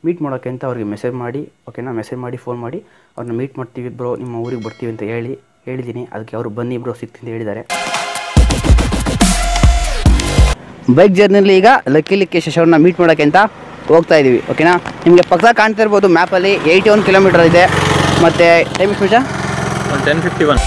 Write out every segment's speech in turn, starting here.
Meet ಮಾಡೋಕ್ಕೆ ಅಂತ ಅವ್ರಿಗೆ ಮೆಸೇಜ್ ಮಾಡಿ, ಓಕೆನಾ, ಮೆಸೇಜ್ ಮಾಡಿ ಫೋನ್ ಮಾಡಿ ಅವ್ರನ್ನ ಮೀಟ್ ಮಾಡ್ತೀವಿ ಬ್ರೋ, ನಿಮ್ಮ ಊರಿಗೆ ಬರ್ತೀವಿ ಅಂತ ಹೇಳಿದ್ದೀನಿ. ಅದಕ್ಕೆ ಅವರು ಬನ್ನಿ ಬ್ರೋ ಸಿಗ್ತೀನಿ ಅಂತ ಹೇಳಿದ್ದಾರೆ. ಬೈಕ್ ಜರ್ನಿಲಿ ಈಗ ಲಕ್ಕಿ ಶಶವ್ರನ್ನ ಮೀಟ್ ಮಾಡೋಕ್ಕೆ ಅಂತ ಹೋಗ್ತಾ ಇದ್ದೀವಿ, ಓಕೆನಾ. ನಿಮಗೆ ಪಕ್ಕ ಕಾಣ್ತಾ ಇರ್ಬೋದು ಮ್ಯಾಪಲ್ಲಿ 81 ಕಿಲೋಮೀಟರ್ ಇದೆ. ಮತ್ತು ಟೈಮ್ ಎಷ್ಟು ನಿಮಿಷ? 10:51.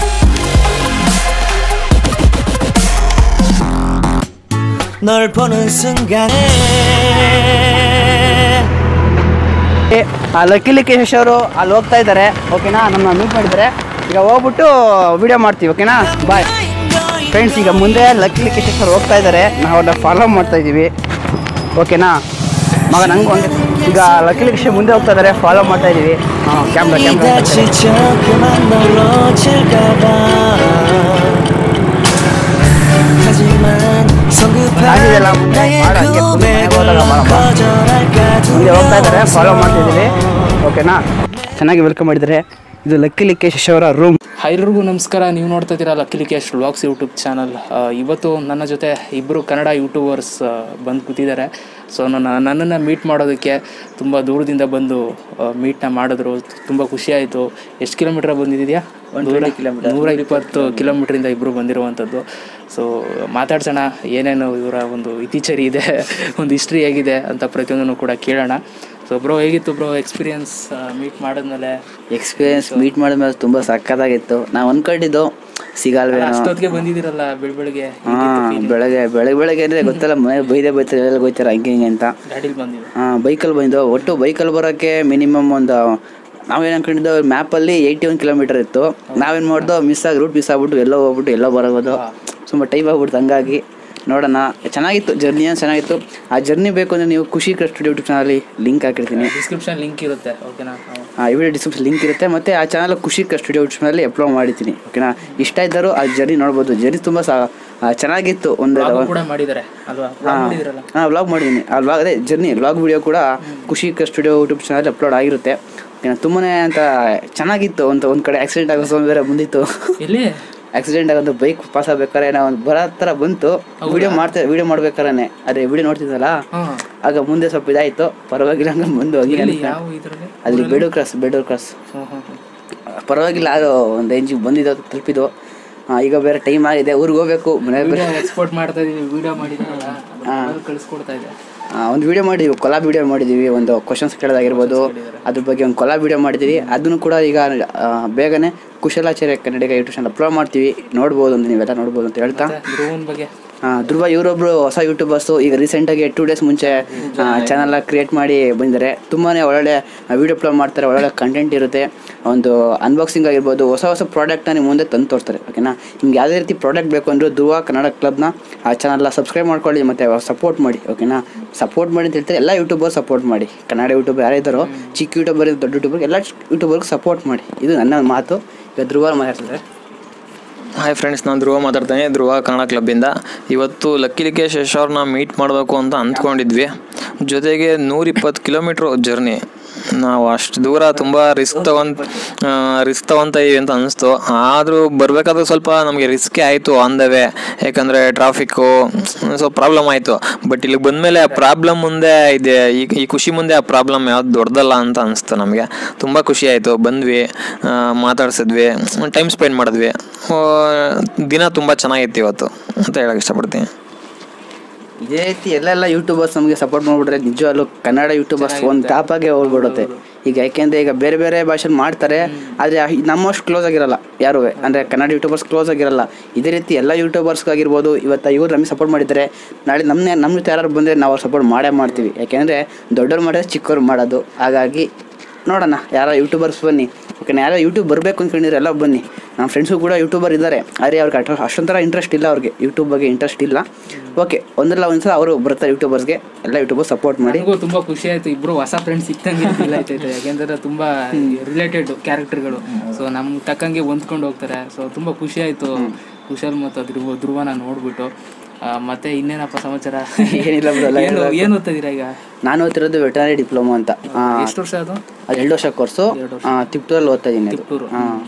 ಆ ಲಕ್ಕಿ ಶಶವರು ಅಲ್ಲಿ ಹೋಗ್ತಾ ಇದ್ದಾರೆ, ಓಕೆನಾ. ನಮ್ಮನ್ನ ಮೀಟ್ ಮಾಡಿದ್ದಾರೆ. ಈಗ ಹೋಗ್ಬಿಟ್ಟು ವಿಡಿಯೋ ಮಾಡ್ತೀವಿ, ಓಕೆನಾ. Bye friends. ಈಗ ಮುಂದೆ ಲಕ್ಕಿ ಶಶವ್ರು ಹೋಗ್ತಾ ಇದ್ದಾರೆ, ನಾವು ಅವ್ರನ್ನ ಫಾಲೋ ಮಾಡ್ತಾ ಇದ್ದೀವಿ, ಓಕೆನಾ. ಮಗ ನಂಗೆ ಒಂದು ಈಗ ಲಕ್ಕಿ ಮುಂದೆ ಹೋಗ್ತಾ ಇದ್ದಾರೆ, ಫಾಲೋ ಮಾಡ್ತಾ ಇದ್ದೀವಿ. ಕ್ಯಾಮ್ರಾ ಮುಂದೆ ಹೋಗ್ತಾ ಇದ್ದಾರೆ, ಫಾಲೋ ಮಾಡ್ತಿದ್ದೀವಿ, ಓಕೆನಾ. ಚೆನ್ನಾಗಿ ವೆಲ್ಕಮ್ ಮಾಡಿದ್ದಾರೆ. ಇದು ಲಕ್ಕಿ ಶಶವರ ರೂಮ್. ಎಲ್ರಿಗೂ ನಮಸ್ಕಾರ. ನೀವು ನೋಡ್ತಾ ಇದ್ದೀರಾ ಲಕ್ಕಿ ವ್ಲಾಗ್ಸ್ ಯೂಟ್ಯೂಬ್ ಚಾನಲ್. ಇವತ್ತು ನನ್ನ ಜೊತೆ ಇಬ್ಬರು ಕನ್ನಡ ಯೂಟ್ಯೂಬರ್ಸ್ ಬಂದು ಕೂತಿದ್ದಾರೆ. ಸೊ ನನ್ನನ್ನು ಮೀಟ್ ಮಾಡೋದಕ್ಕೆ ತುಂಬ ದೂರದಿಂದ ಬಂದು ಮೀಟ್ನ ಮಾಡಿದ್ರು. ತುಂಬ ಖುಷಿಯಾಯಿತು. ಎಷ್ಟು ಕಿಲೋಮೀಟ್ರ್ ಬಂದಿದೆಯಾ? 120 ಕಿಲೋಮೀಟ್ರಿಂದ ಇಬ್ಬರು ಬಂದಿರುವಂಥದ್ದು. ಸೊ ಮಾತಾಡ್ಸೋಣ, ಏನೇನು ಇವರ ಒಂದು ಇತ್ತೀಚೆರಿ ಇದೆ, ಒಂದು ಹಿಸ್ಟ್ರಿ ಹೇಗಿದೆ ಅಂತ ಪ್ರತಿಯೊಂದನ್ನು ಕೂಡ ಕೇಳೋಣ. ಸೊ ಬ್ರೋ, ಹೇಗಿತ್ತು ಬ್ರೋ ಎಕ್ಸ್ಪೀರಿಯನ್ಸ್ ಮೀಟ್ ಮಾಡಿದ್ಮೇಲೆ? ಮೀಟ್ ಮಾಡಿದ್ಮೇಲೆ ತುಂಬ ಸಕ್ಕತ್ತಾಗಿತ್ತು. ನಾವು ಅಂದ್ಕೊಂಡಿದ್ದು ಸಿಗಲ್ವೇ. ಅಷ್ಟೊತ್ತಿಗೆ ಬಂದಿದ್ದೀರಲ್ಲ ಬೆಳಗ್ಗೆ? ಬೆಳಗ್ಗೆ ಅಂದರೆ ಗೊತ್ತಲ್ಲ, ಮನೆ ಬೈತಾರೆ, ಎಲ್ಲ ಹೋಗ್ತಾರೆ ಹಂಗೆ ಅಂತ. ಗಾಡೀಲಿ ಬಂದಿದ್ದು? ಬೈಕಲ್ಲಿ ಬಂದು ಒಟ್ಟು ಬೈಕಲ್ಲಿ ಬರೋಕ್ಕೆ ಮಿನಿಮಮ್ ಒಂದು ನಾವೇನು ಅಂದ್ಕೊಂಡಿದ್ದು ಮ್ಯಾಪಲ್ಲಿ 81 ಕಿಲೋಮೀಟರ್ ಇತ್ತು. ನಾವೇನು ಮಾಡ್ದೋ ರೂಟ್ ಮಿಸ್ ಆಗ್ಬಿಟ್ಟು ಎಲ್ಲೋ ಹೋಗ್ಬಿಟ್ಟು ಎಲ್ಲೋ ಬರೋದು, ತುಂಬ ಟೈಮ್ ಆಗ್ಬಿಡ್ತು. ಹಂಗಾಗಿ ನೋಡೋಣ. ಚೆನ್ನಾಗಿತ್ತು, ಜರ್ನಿ ಚೆನ್ನಾಗಿತ್ತು. ಆ ಜರ್ನಿ ಬೇಕು ಅಂದರೆ ನೀವು ಖುಷಿ ಸ್ಟುಡಿಯೋ ಯೂಟ್ಯೂಬ್ ಚಾನಲಲ್ಲಿ ಲಿಂಕ್ ಹಾಕಿರ್ತೀನಿ, ಡಿಸ್ಕ್ರಿಪ್ಷನ್ ಲಿಂಕ್ ಇರುತ್ತೆ, ಓಕೆನಾ. ಈ ವಿಡಿಯೋ ಡಿಸ್ಕ್ರಿಪ್ಷನ್ ಲಿಂಕ್ ಇರುತ್ತೆ. ಮತ್ತು ಆ ಚಾನಲ್ ಖುಷಿ ಸ್ಟುಡಿಯೋ ಯೂಟ್ಯೂಬ್ ಚಾನಲಲ್ಲಿ ಅಪ್ಲೋಡ್ ಮಾಡಿದ್ದೀನಿ, ಓಕೆನಾ. ಇಷ್ಟ ಇದ್ದರೂ ಆ ಜರ್ನಿ ನೋಡ್ಬೋದು. ಜರ್ನಿ ತುಂಬ ಚೆನ್ನಾಗಿತ್ತು. ಒಂದು ವ್ಲಾಗ್ ಮಾಡಿದ್ದೀನಿ. ಆ ವ್ಲಾಗ್ ಅದೇ ಜರ್ನಿ ವ್ಲಾಗ್ ವಿಡಿಯೋ ಕೂಡ ಖುಷಿ ಸ್ಟುಡಿಯೋ ಯೂಟ್ಯೂಬ್ ಚಾನಲ್ ಅಪ್ಲೋಡ್ ಆಗಿರುತ್ತೆ. ತುಂಬಾ ಅಂತ ಚೆನ್ನಾಗಿತ್ತು. ಒಂದು ಕಡೆ ಆಕ್ಸಿಡೆಂಟ್ ಆಗೋ ಸಮಯ ಬೇರೆ ಬಂದಿತ್ತು. ಇಲ್ಲಿ ಆಕ್ಸಿಡೆಂಟ್ ಆಗೋದು, ಬೈಕ್ ಪಾಸ್ ಆಗ್ಬೇಕಾರೆ ನಾವು ಬರೋ ಥರ ಬಂತು. ವಿಡಿಯೋ ಮಾಡ್ಬೇಕಾರೆ ಅದೇ ವಿಡಿಯೋ ನೋಡ್ತಿದ್ದಲ್ಲ, ಆಗ ಮುಂದೆ ಸ್ವಲ್ಪ ಇದಾಯಿತು. ಪರವಾಗಿಲ್ಲ, ಹಂಗೆ ಮುಂದೆ ಹೋಗಿ ಅಲ್ಲಿ ಬೇಡೂರು ಕ್ರಾಸ್ ಪರವಾಗಿಲ್ಲ. ಅದು ಒಂದು ರೇಂಜಿಗೆ ಬಂದಿದ್ದು, ತಲುಪಿದ್ದು. ಈಗ ಬೇರೆ ಟೈಮ್ ಆಗಿದೆ, ಊರಿಗೆ ಹೋಗ್ಬೇಕು. ಎಕ್ಸ್ಪೋರ್ಟ್ ಮಾಡ್ತಾ ಇದೀವಿ, ವಿಡಿಯೋ ಮಾಡಿದ್ದೀರಲ್ಲ, ಕಳಿಸ್ಕೊಡ್ತಾ ಇದೆ. ಒಂದು ವಿಡಿಯೋ ಮಾಡಿದ್ದೀವಿ, ಕೊಲಾಬ್ ವಿಡಿಯೋ ಮಾಡಿದ್ದೀವಿ. ಒಂದು ಕ್ವಶನ್ಸ್ ಕೇಳೋದಾಗಿರ್ಬೋದು, ಅದ್ರ ಬಗ್ಗೆ ಒಂದು ಕೊಲಾಬ್ ವಿಡಿಯೋ ಮಾಡಿದ್ದೀವಿ. ಅದನ್ನು ಕೂಡ ಈಗ ಬೇಗನೆ Kushalacharya Kannadiga YouTube channel upload ಮಾಡ್ತೀವಿ, ನೋಡ್ಬೋದು ಅಂತ, ನೀವೆಲ್ಲ ನೋಡ್ಬೋದು ಅಂತ ಹೇಳ್ತಾ. ಧ್ರುವ ಇವರೊಬ್ರು ಹೊಸ ಯೂಟ್ಯೂಬರ್ಸು. ಈಗ ರೀಸೆಂಟಾಗಿ 2 ಡೇಸ್ ಮುಂಚೆ ಚಾನಲ್ ಕ್ರಿಯೇಟ್ ಮಾಡಿ ಬಂದಿದ್ದಾರೆ. ತುಂಬಾ ಒಳ್ಳೊಳ್ಳೆ ವಿಡಿಯೋ ಅಪ್ಲೋಡ್ ಮಾಡ್ತಾರೆ, ಒಳ್ಳೊಳ್ಳೆ ಕಂಟೆಂಟ್ ಇರುತ್ತೆ. ಒಂದು ಅನ್ಬಾಕ್ಸಿಂಗ್ ಆಗಿರ್ಬೋದು, ಹೊಸ ಪ್ರಾಡಕ್ಟ್ನ ನೀವು ಮುಂದೆ ತಂದು ತೋರಿಸ್ತಾರೆ, ಓಕೆನಾ. ನಿಮ್ಗೆ ಯಾವುದೇ ರೀತಿ ಪ್ರಾಡಕ್ಟ್ ಬೇಕು ಅಂದರೂ ಧ್ರುವ ಕನ್ನಡ ಕ್ಲಬ್ನ ಆ ಚಾನಲ್ನ ಸಬ್ಸ್ಕ್ರೈಬ್ ಮಾಡ್ಕೊಳ್ಳಿ ಮತ್ತು ಸಪೋರ್ಟ್ ಮಾಡಿ, ಓಕೆನಾ. ಸಪೋರ್ಟ್ ಮಾಡಿ ಅಂತ ಹೇಳ್ತಾರೆ. ಎಲ್ಲ ಯೂಟ್ಯೂಬರ್ ಸಪೋರ್ಟ್ ಮಾಡಿ. ಕನ್ನಡ ಯೂಟ್ಯೂಬರ್ ಯಾರಿದ್ದಾರೋ, ಚಿಕ್ಕ ಯೂಟ್ಯೂಬರ್, ದೊಡ್ಡ ಯೂಟ್ಯೂಬರ್, ಎಲ್ಲ ಯೂಟ್ಯೂಬರ್ಗೆ ಸಪೋರ್ಟ್ ಮಾಡಿ. ಇದು ನನ್ನ ಮಾತು. ಈಗ ಧ್ರುವ ಮಾತಾಡ್ತಾರೆ. ಹಾಯ್ ಫ್ರೆಂಡ್ಸ್, ನಾನು ಧ್ರುವ ಮಾತಾಡ್ತೇನೆ, ಧ್ರುವ ಕನ್ನಡ ಕ್ಲಬ್ಬಿಂದ. ಇವತ್ತು ಲಕ್ಕಿ ಶಶವ್ರನ್ನ ಮೀಟ್ ಮಾಡಬೇಕು ಅಂತ ಅಂದ್ಕೊಂಡಿದ್ವಿ. ಜೊತೆಗೆ 120 ಕಿಲೋಮೀಟ್ರ್ ಜರ್ನಿ. ನಾವು ಅಷ್ಟು ದೂರ ತುಂಬ ರಿಸ್ಕ್ ತಗೊತ ಇದೀವಿ ಅಂತ ಅನಿಸ್ತು. ಆದರೂ ಬರಬೇಕಾದ್ರೆ ಸ್ವಲ್ಪ ನಮಗೆ ರಿಸ್ಕೇ ಆಯಿತು ಆನ್ ದ ವೇ. ಯಾಕಂದರೆ ಟ್ರಾಫಿಕ್ಕು ಸ್ವಲ್ಪ ಪ್ರಾಬ್ಲಮ್ ಆಯಿತು. ಬಟ್ ಇಲ್ಲಿಗೆ ಬಂದಮೇಲೆ ಆ ಪ್ರಾಬ್ಲಮ್ ಮುಂದೆ ಇದೆ, ಈ ಖುಷಿ ಮುಂದೆ ಆ ಪ್ರಾಬ್ಲಮ್ ಯಾವ್ದು ದೊಡ್ಡದಲ್ಲ ಅಂತ ಅನಿಸ್ತು ನಮಗೆ. ತುಂಬ ಖುಷಿ ಆಯಿತು. ಬಂದ್ವಿ, ಮಾತಾಡ್ಸಿದ್ವಿ, ಟೈಮ್ ಸ್ಪೆಂಡ್ ಮಾಡಿದ್ವಿ. ದಿನ ತುಂಬ ಚೆನ್ನಾಗಿತ್ತು ಇವತ್ತು ಅಂತ ಹೇಳಕ್ಕೆ ಇಷ್ಟಪಡ್ತೀನಿ. ಇದೇ ರೀತಿ ಎಲ್ಲ ಯೂಟ್ಯೂಬರ್ಸ್ ನಮಗೆ ಸಪೋರ್ಟ್ ಮಾಡಿಬಿಟ್ರೆ ನಿಜವಾಗ್ಲೂ ಕನ್ನಡ ಯೂಟ್ಯೂಬರ್ಸ್ ಒಂದು ಟಾಪಾಗೆ ಹೋಗ್ಬಿಡುತ್ತೆ. ಈಗ ಯಾಕೆಂದರೆ ಈಗ ಬೇರೆ ಬೇರೆ ಭಾಷೆಲಿ ಮಾಡ್ತಾರೆ, ಆದರೆ ನಮ್ಮಷ್ಟು ಕ್ಲೋಸ್ ಆಗಿರಲ್ಲ ಯಾರೂ. ಅಂದರೆ ಕನ್ನಡ ಯೂಟ್ಯೂಬರ್ಸ್ ಕ್ಲೋಸ್ ಆಗಿರಲ್ಲ. ಇದೇ ರೀತಿ ಎಲ್ಲ ಯೂಟ್ಯೂಬರ್ಸ್ಗಾಗಿರ್ಬೋದು. ಇವತ್ತು ಇವ್ರು ನಮಗೆ ಸಪೋರ್ಟ್ ಮಾಡಿದ್ದಾರೆ, ನಾಳೆ ನಮ್ಮ ಜೊತೆ ಯಾರು ಬಂದರೆ ನಾವು ಅವ್ರು ಸಪೋರ್ಟ್ ಮಾಡ್ತೀವಿ. ಯಾಕೆಂದರೆ ದೊಡ್ಡವ್ರು ಮಾಡಿದ್ರೆ ಚಿಕ್ಕವ್ರು ಮಾಡೋದು. ಹಾಗಾಗಿ ನೋಡೋಣ, ಯಾರೋ ಯೂಟ್ಯೂಬರ್ಸ್ ಬನ್ನಿ, ಓಕೆ. ಯಾರೋ ಯೂಟ್ಯೂಬ್ ಬರಬೇಕು ಅಂದ್ಕೊಂಡಿದ್ರೆ ಎಲ್ಲ ಬನ್ನಿ. ನಮ್ಮ ಫ್ರೆಂಡ್ಸು ಕೂಡ ಯೂಟ್ಯೂಬರ್ ಇದ್ದಾರೆ, ಆದರೆ ಅವ್ರಿಗೆ ಅಷ್ಟೊಂಥರ ಇಂಟ್ರೆಸ್ಟ್ ಇಲ್ಲ, ಅವ್ರಿಗೆ ಯೂಟ್ಯೂಬ್ ಬಗ್ಗೆ ಇಂಟ್ರೆಸ್ಟ್ ಇಲ್ಲ. ಓಕೆ, ಒಂದಲ್ಲ ಒಂದ್ಸಲ ಅವರು ಬರ್ತಾರೆ ಯೂಟ್ಯೂಬರ್ಸ್ಗೆ. ಎಲ್ಲ ಯೂಟ್ಯೂಬರ್ ಸಪೋರ್ಟ್ ಮಾಡಿ. ತುಂಬ ಖುಷಿ ಆಯಿತು, ಇಬ್ಬರು ಹೊಸ ಫ್ರೆಂಡ್ಸ್ ಸಿಕ್ತಂಗೆ ಫೀಲ್ ಆಯ್ತೈತೆ. ಯಾಕೆಂದರೆ ತುಂಬ ರಿಲೇಟೆಡ್ ಕ್ಯಾರೆಕ್ಟರ್ಗಳು. ಸೊ ನಮ್ಗೆ ತಕ್ಕಂಗೆ ಹೊಂದ್ಕೊಂಡು ಹೋಗ್ತಾರೆ. ಸೊ ತುಂಬ ಖುಷಿ ಆಯಿತು ಕುಶಲ್ ಮತ್ತು ಧ್ರುವನ ನೋಡ್ಬಿಟ್ಟು. ಮತ್ತೆ ಇನ್ನೇನಪ್ಪ ಸಮಾಚಾರ? ಏನಿಲ್ಲ ಬ್ರೋ. ಏನು ಓದ್ತಿದ್ದೀರಾ ಈಗ? ನಾನು ಓದ್ತಿರೋದು ವೆಟರ್ನರಿ ಡಿಪ್ಲೊಮಾ ಅಂತ. ಎಷ್ಟು ವರ್ಷ ಅದು? 2 ವರ್ಷ ಕೋರ್ಸು. ತಿಪ್ಟೂರಲ್ಲಿ ಓದ್ತಾ ಇದ್ದೀನಿ. ತಿಪ್ಟೂರು.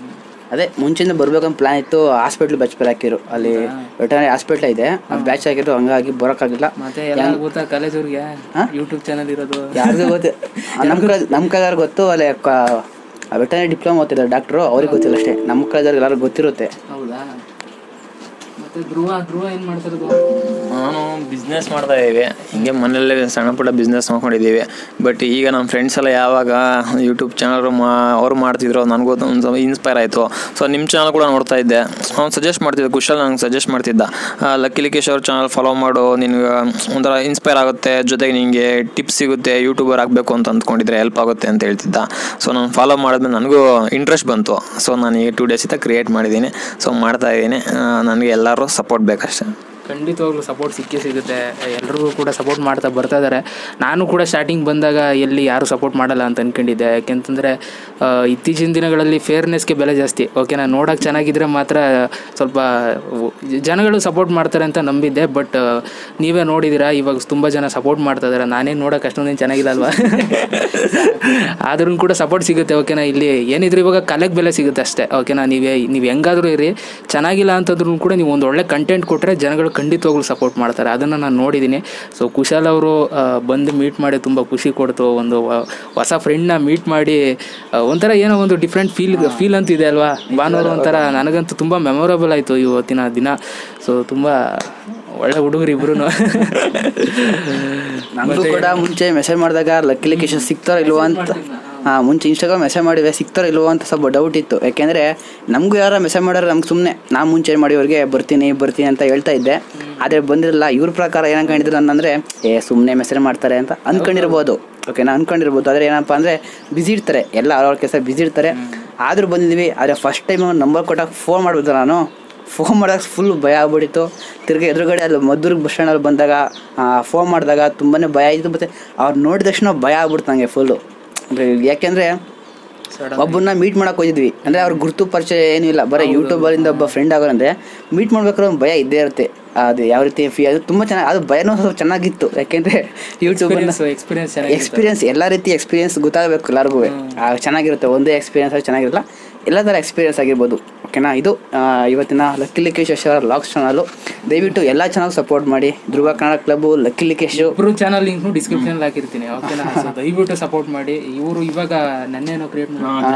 ಅದೇ ಮುಂಚೆಯಿಂದ ಬರ್ಬೇಕಂತ ಪ್ಲಾನ್ ಇತ್ತು. ಹಾಸ್ಪಿಟ್ಲ್ ಬ್ಯಾಚ್ ಹಾಕಿರು, ಅಲ್ಲಿ ವೆಟರ್ನರಿ ಹಾಸ್ಪಿಟ್ಲ್ ಇದೆ, ಬ್ಯಾಚ್ ಹಾಕಿದ್ರು, ಹಂಗಾಗಿ ಬರೋಕ್ಕಾಗಿಲ್ಲ. ಮತ್ತೆ ಎಲ್ಲ ಗೊತ್ತಾ ಕಾಲೇಜವ್ರಿಗೆ ಯೂಟ್ಯೂಬ್ ಚಾನಲ್ ಇರೋದು ಯಾರಿಗೂ ಗೊತ್ತು. ನಮ್ಮ ಕೈಗಾರ ಗೊತ್ತು, ಅಲ್ಲಿ ವೆಟರ್ನರಿ ಡಿಪ್ಲೊಮಾ ಓದ್ತಿದ್ದಾರೆ ಡಾಕ್ಟ್ರು, ಅವ್ರಿಗೆ ಗೊತ್ತಿಲ್ಲ ಅಷ್ಟೇ. ನಮ್ಮ ಕೈಗಾರ ಎಲ್ಲರಿಗೂ ಗೊತ್ತಿರುತ್ತೆ. ಹೌದಾ? ಮತ್ತೆ ಧ್ರುವ ಏನು ಮಾಡ್ತಿರೋದು? ನಾನು ಬಿಸ್ನೆಸ್ ಮಾಡ್ತಾ ಇದ್ದೀವಿ, ಹಿಂಗೆ ಮನೆಯಲ್ಲೇ ಸಣ್ಣ ಪುಟ್ಟ ಬಿಸ್ನೆಸ್ ಮಾಡ್ಕೊಂಡಿದ್ದೀವಿ. ಬಟ್ ಈಗ ನಮ್ಮ ಫ್ರೆಂಡ್ಸ್ ಎಲ್ಲ ಯಾವಾಗ ಯೂಟ್ಯೂಬ್ ಚಾನಲ್ ಅವ್ರು ಮಾಡ್ತಿದ್ರು, ನನಗೂ ಒಂದು ಸ್ವಲ್ಪ ಇನ್ಸ್ಪೈರ್ ಆಯಿತು. ಸೊ ನಿಮ್ಮ ಚಾನಲ್ ಕೂಡ ನೋಡ್ತಾ ಇದ್ದೆ, ಅವ್ನು ಸಜೆಸ್ಟ್ ಮಾಡ್ತಿದ್ದೆ, ಕುಶಲ್ ನಂಗೆ ಸಜೆಸ್ಟ್ ಮಾಡ್ತಿದ್ದ, ಲಕ್ಕಿ ಲಿಕೇಶ್ ಅವ್ರ ಚಾನಲ್ ಫಾಲೋ ಮಾಡು, ನಿನ್ಗೆ ಒಂಥರ ಇನ್ಸ್ಪೈರ್ ಆಗುತ್ತೆ, ಜೊತೆಗೆ ನಿನಗೆ ಟಿಪ್ಸ್ ಸಿಗುತ್ತೆ, ಯೂಟ್ಯೂಬರ್ ಆಗಬೇಕು ಅಂತ ಅಂದ್ಕೊಂಡಿದ್ರೆ ಹೆಲ್ಪ್ ಆಗುತ್ತೆ ಅಂತ ಹೇಳ್ತಿದ್ದ. ಸೊ ನಾನು ಫಾಲೋ ಮಾಡಿದ್ಮೇಲೆ ನನಗೂ ಇಂಟ್ರೆಸ್ಟ್ ಬಂತು. ಸೊ ನಾನು ಈಗ 2 ಡೇಸಿಂದ ಕ್ರಿಯೇಟ್ ಮಾಡಿದ್ದೀನಿ. ಸೊ ಮಾಡ್ತಾ ಇದ್ದೀನಿ. ನನಗೆ ಎಲ್ಲರೂ ಸಪೋರ್ಟ್ ಬೇಕಷ್ಟೇ. ಖಂಡಿತವಾಗ್ಲೂ ಸಪೋರ್ಟ್ ಸಿಗುತ್ತೆ. ಎಲ್ಲರಿಗೂ ಕೂಡ ಸಪೋರ್ಟ್ ಮಾಡ್ತಾ ಬರ್ತಾ ಇದ್ದಾರೆ. ನಾನು ಕೂಡ ಸ್ಟಾರ್ಟಿಂಗ್ ಬಂದಾಗ ಎಲ್ಲಿ ಯಾರು ಸಪೋರ್ಟ್ ಮಾಡಲ್ಲ ಅಂತ ಅಂದ್ಕೊಂಡಿದ್ದೆ. ಯಾಕೆಂತಂದರೆ ಇತ್ತೀಚಿನ ದಿನಗಳಲ್ಲಿ ಫೇರ್ನೆಸ್ಗೆ ಬೆಲೆ ಜಾಸ್ತಿ. ಓಕೆನಾ, ನೋಡೋಕೆ ಚೆನ್ನಾಗಿದ್ದರೆ ಮಾತ್ರ ಸ್ವಲ್ಪ ಜನಗಳು ಸಪೋರ್ಟ್ ಮಾಡ್ತಾರೆ ಅಂತ ನಂಬಿದ್ದೆ. ಬಟ್ ನೀವೇ ನೋಡಿದ್ದೀರಾ, ಇವಾಗ ತುಂಬ ಜನ ಸಪೋರ್ಟ್ ಮಾಡ್ತಾ ಇದ್ದಾರೆ. ನಾನೇನು ನೋಡೋಕೆ ಅಷ್ಟೊಂದೇನು ಚೆನ್ನಾಗಿಲ್ಲ ಅಲ್ವಾ? ಆದ್ರೂ ಕೂಡ ಸಪೋರ್ಟ್ ಸಿಗುತ್ತೆ. ಓಕೆನಾ, ಇಲ್ಲಿ ಏನಿದ್ರು ಇವಾಗ ಕಲೆಗೆ ಬೆಲೆ ಸಿಗುತ್ತೆ ಅಷ್ಟೇ. ಓಕೆನಾ, ನೀವು ಹೆಂಗಾದರೂ ಇರಿ, ಚೆನ್ನಾಗಿಲ್ಲ ಅಂತಂದ್ರೂ ಕೂಡ ನೀವು ಒಂದು ಒಳ್ಳೆ ಕಂಟೆಂಟ್ ಕೊಟ್ಟರೆ ಜನಗಳು ಖಂಡಿತವಾಗ್ಲೂ ಸಪೋರ್ಟ್ ಮಾಡ್ತಾರೆ. ಅದನ್ನು ನಾನು ನೋಡಿದ್ದೀನಿ. ಸೊ ಕುಶಲ್ ಅವರು ಬಂದು ಮೀಟ್ ಮಾಡಿ ತುಂಬ ಖುಷಿ ಕೊಡ್ತು. ಒಂದು ಹೊಸ ಫ್ರೆಂಡ್ನ ಮೀಟ್ ಮಾಡಿ ಒಂಥರ ಏನೋ ಒಂದು ಡಿಫ್ರೆಂಟ್ ಫೀಲ್ ಅಂತಿದೆ ಅಲ್ವಾ ಭಾನುವಾರ. ಒಂಥರ ನನಗಂತೂ ತುಂಬ ಮೆಮೊರೇಬಲ್ ಆಯಿತು ಇವತ್ತಿನ ದಿನ. ಸೊ ತುಂಬ ಒಳ್ಳೆ ಹುಡುಗರು ಇಬ್ರು. ನಮಗೂ ಕೂಡ ಮುಂಚೆ ಮೆಸೇಜ್ ಮಾಡಿದಾಗ ಲಕ್ಕಿ ಲಿಕೇಶ್ ಸಿಗ್ತಾರೋ ಇಲ್ವೋ ಅಂತ, ಮುಂಚೆ ಇನ್ಸ್ಟಾಗ್ರಾಮ್ ಮೆಸೇಜ್ ಮಾಡಿವೆ, ಸಿಗ್ತಾರೋ ಇಲ್ವೋ ಅಂತ ಸ್ವಲ್ಪ ಡೌಟ್ ಇತ್ತು. ಯಾಕೆಂದರೆ ನಮಗೂ ಯಾರು ಮೆಸೇಜ್ ಮಾಡೋರು ನಮ್ಗೆ ಸುಮ್ಮನೆ ನಾನು ಮುಂಚೆ ಮಾಡಿ ಅವ್ರಿಗೆ ಬರ್ತೀನಿ ಅಂತ ಹೇಳ್ತಾ ಇದ್ದೆ. ಆದರೆ ಬಂದಿರಲ್ಲ. ಇವ್ರ ಪ್ರಕಾರ ಏನು ಅನ್ಕೊಂಡಿದ್ರು ಅಂತಂದರೆ ಸುಮ್ಮನೆ ಮೆಸೇಜ್ ಮಾಡ್ತಾರೆ ಅಂತ ಅಂದ್ಕೊಂಡಿರ್ಬೋದು. ಓಕೆನಾ, ಅಂದ್ಕೊಂಡಿರ್ಬೋದು. ಆದರೆ ಏನಪ್ಪ ಅಂದರೆ ಬಿಸಿ ಇರ್ತಾರೆ, ಎಲ್ಲ ಅವ್ರ ಕೆಲಸ ಬಿಸಿ ಇರ್ತಾರೆ. ಆದರೂ ಬಂದಿದ್ವಿ. ಆದರೆ ಫಸ್ಟ್ ಟೈಮ್ ನಂಬರ್ ಕೊಟ್ಟಾಗ ಫೋನ್ ಮಾಡ್ಬೋದು. ನಾನು ಫೋನ್ ಮಾಡಿದಾಗ ಫುಲ್ ಭಯ ಆಗ್ಬಿಟ್ಟಿತ್ತು. ತಿರ್ಗಿ ಎದುರುಗಡೆ ಅಲ್ಲಿ ಮದ್ದೂರ್ಗೆ ಬಸ್ ಸ್ಟ್ಯಾಂಡಲ್ಲಿ ಬಂದಾಗ ಫೋನ್ ಮಾಡಿದಾಗ ತುಂಬಾ ಭಯ ಆಯಿತು. ಮತ್ತು ಅವ್ರು ನೋಡಿದ ತಕ್ಷಣ ಭಯ ಆಗ್ಬಿಡ್ತು ನನಗೆ ಫುಲ್ಲು. ಯಾಕೆಂದರೆ ಒಬ್ಬನ್ನ ಮೀಟ್ ಮಾಡೋಕೆ ಹೋಗಿದ್ವಿ. ಅಂದರೆ ಅವ್ರ ಗುರುತು ಪರಿಚಯ ಏನೂ ಇಲ್ಲ, ಬರೀ ಯೂಟ್ಯೂಬರಿಂದ ಒಬ್ಬ ಫ್ರೆಂಡ್ ಆಗೋರಂದರೆ ಮೀಟ್ ಮಾಡ್ಬೇಕಾದ್ರೆ ಒಂದು ಭಯ ಇದ್ದೇ ಇರುತ್ತೆ. ಅದು ಯಾವ ರೀತಿ ಅದು ತುಂಬ ಚೆನ್ನಾಗಿ, ಅದು ಭಯನೂ ಸ್ವಲ್ಪ ಚೆನ್ನಾಗಿತ್ತು. ಯಾಕೆಂದರೆ ಯೂಟ್ಯೂಬ್ ಎಕ್ಸ್ಪೀರಿಯನ್ಸ್ ಎಲ್ಲ ರೀತಿ ಎಕ್ಸ್ಪೀರಿಯನ್ಸ್ ಗೊತ್ತಾಗಬೇಕು ಎಲ್ಲರಿಗೂ. ಚೆನ್ನಾಗಿರುತ್ತೆ. ಒಂದೇ ಎಕ್ಸ್ಪೀರಿಯನ್ಸ್ ಚೆನ್ನಾಗಿರಲ್ಲ, ಎಲ್ಲ ಥರ ಎಕ್ಸ್ಪೀರಿಯನ್ಸ್ ಆಗಿರ್ಬೋದು. ಓಕೆನಾ, ಇದು ಇವತ್ತಿನ ಲಕ್ಕಿ ಲಿಕೇಶ್ ಅವರ ವ್ಲಾಗ್ಸ್ ಚಾನಲು. ದಯವಿಟ್ಟು ಎಲ್ಲ ಚಾನಲ್ ಸಪೋರ್ಟ್ ಮಾಡಿ. ಧ್ರುವ ಕನ್ನಡ ಕ್ಲಬ್, ಲಕ್ಕಿ ಲಿಕೇಶ್ ಇಬ್ಬರು ಚಾನಲ್ ಲಿಂಕ್ನು ಡಿಸ್ಕ್ರಿಪ್ಷನಲ್ಲಿ ಹಾಕಿರ್ತೀನಿ. ಓಕೆನಾ, ಸೊ ದಯವಿಟ್ಟು ಸಪೋರ್ಟ್ ಮಾಡಿ. ಇವರು ಇವಾಗ ನನ್ನೇನೋ ಕ್ರಿಯೇಟ್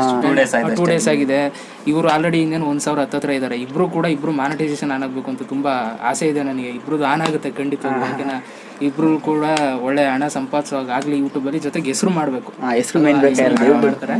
ಮಾಡಿ 2 ಡೇಸ್ ಆಗಿದೆ. ಇವರು ಆಲ್ರೆಡಿ ಇನ್ನೇನು 1,000 ಹತ್ತಿರ ಇದ್ದಾರೆ. ಇಬ್ಬರು ಮಾನಿಟೈಸೇಷನ್ ಆನ್ ಆಗಬೇಕು ಅಂತ ತುಂಬ ಆಸೆ ಇದೆ ನನಗೆ. ಇಬ್ಬರದ್ದು ಆನ್ ಆಗುತ್ತೆ ಖಂಡಿತ. ಓಕೆನಾ, ಇಬ್ಬರು ಕೂಡ ಒಳ್ಳೆ ಹಣ ಸಂಪಾದಿಸೋವಾಗಲಿ ಯೂಟ್ಯೂಬಲ್ಲಿ, ಜೊತೆಗೆ ಹೆಸರು ಮಾಡಬೇಕು. ಹೆಸರು ಮೇನ್ ಬೇಕಾಗಿರುತ್ತೆ,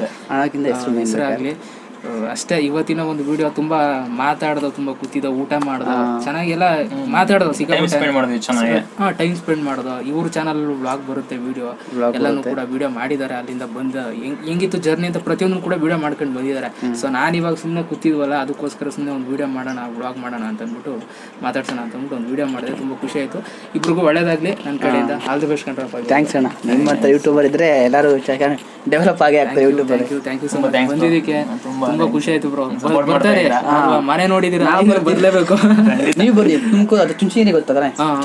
ಹೆಸರು ಆಗಲಿ ಅಷ್ಟೇ. ಇವತ್ತಿನ ಒಂದು ವಿಡಿಯೋ ತುಂಬ ಮಾತಾಡ್ದ, ತುಂಬ ಕೂತಿದ್ದ, ಊಟ ಮಾಡ್ದ, ಚೆನ್ನಾಗೆಲ್ಲ ಮಾತಾಡ್ದ, ಸಿಕ್ಕಾಪಟ್ಟೆ ಟೈಮ್ ಸ್ಪೆಂಡ್ ಮಾಡ್ದ. ಇವ್ರ ಚಾನಲ್ ವ್ಲಾಗ್ ಬರುತ್ತೆ, ವಿಡಿಯೋ ಎಲ್ಲನೂ ಕೂಡ ವಿಡಿಯೋ ಮಾಡಿದ್ದಾರೆ. ಅಲ್ಲಿಂದ ಬಂದ ಹೆಂಗಿತ್ತು ಜರ್ನಿ ಅಂತ ಪ್ರತಿಯೊಂದು ಕೂಡ ವಿಡಿಯೋ ಮಾಡ್ಕೊಂಡು ಬಂದಿದ್ದಾರೆ. ಸೊ ನಾನು ಇವಾಗ ಸುಮ್ಮನೆ ಕೂತಿದ್ವಲ್ಲ, ಅದಕ್ಕೋಸ್ಕರ ಸುಮ್ಮನೆ ಒಂದು ವಿಡಿಯೋ ಮಾಡೋಣ, ವ್ಲಾಗ್ ಮಾಡೋಣ ಅಂತ ಅಂದ್ಬಿಟ್ಟು ಮಾತಾಡ್ಸೋಣ ಅಂತ ಅಂದ್ಬಿಟ್ಟು ಒಂದು ವಿಡಿಯೋ ಮಾಡಿದೆ. ತುಂಬ ಖುಷಿ ಆಯಿತು. ಇಬ್ರಿಗೂ ಒಳ್ಳೇದಾಗಲಿ ನನ್ನ ಕಡೆಯಿಂದ. ಆಲ್ ದಿ ಬೆಸ್ಟ್ ಕಂಡ್ರಪ್ಪ. ಥ್ಯಾಂಕ್ಸ್ ಅಣ್ಣ. ನಿಮ್ಮಂಥ ಯೂಟ್ಯೂಬರ್ ಇದ್ದರೆ ಎಲ್ಲರೂ ಡೆವಲಪ್ ಆಗಿ ಆಗ್ತದೆ youtuber. Thank you so much. ಬಂದಿದ್ದಕ್ಕೆ ತುಂಬಾ ಖುಷಿ ಆಯ್ತು ಬ್ರೋ. ಬರ್ತಾರೆ, ಮನೆ ನೋಡಿದಿರಾ, ಬರ್ಲೇಬೇಕು. ನೀವು ಬರ್ರಿ. ತುಮಕೂರು ಅದು ಚುಂಚನಗಿರಿ ಗೊತ್ತಲ್ಲ,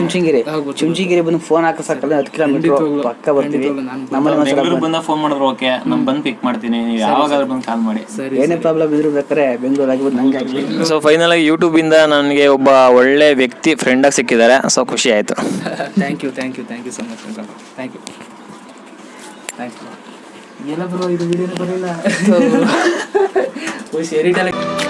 ಚುಂಚನಗಿರಿ ಬಂದು ಫೋನ್ ಹಾಕೋ ಸಾಕಲ್ಲ, 10 ಕಿಲೋಮೀಟರ್ ಪಕ್ಕ ಬರ್ತೀವಿ. ನಮ್ಮಲ್ಲಿ ಬಂದ ಫೋನ್ ಮಾಡಿದ್ರು ಓಕೆ, ನಾನು ಬಂದು ಪಿಕ್ ಮಾಡ್ತೀನಿ, ನೀವು ಯಾವಾಗಾದ್ರೂ ಬಂದು ಕಾಲ್ ಮಾಡಿ. ಏನೇ ಪ್ರಾಬ್ಲಮ್ ಇದ್ರು ಬೇಕಾದ್ರೆ ಬೆಂಗಳೂರು ಆಗಿಬೋದು ನಂಗೆ ಆಗಲಿ. ಸೊ ಫೈನಲ್ ಆಗಿ ಯೂಟ್ಯೂಬ್ ಇಂದ ನನಗೆ ಒಬ್ಬ ಒಳ್ಳೆ ವ್ಯಕ್ತಿ ಫ್ರೆಂಡ್ ಆಗಿ ಸಿಕ್ಕಿದ್ದಾರೆ. ಸೊ ಖುಷಿ ಆಯ್ತು. Thank you so much. Thank you. ಎಲ್ಲ ಬ್ರೋ, ಇದು ವಿಡಿಯೋನೇ ಬರಲಿಲ್ಲ. ಶೇರಿಟಲ್ಲ.